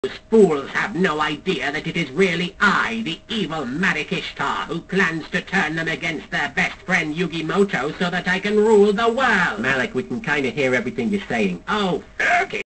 Those fools have no idea that it is really I, the evil Marik Ishtar, who plans to turn them against their best friend Yugimoto so that I can rule the world. Malik, we can kind of hear everything you're saying. Oh, okay.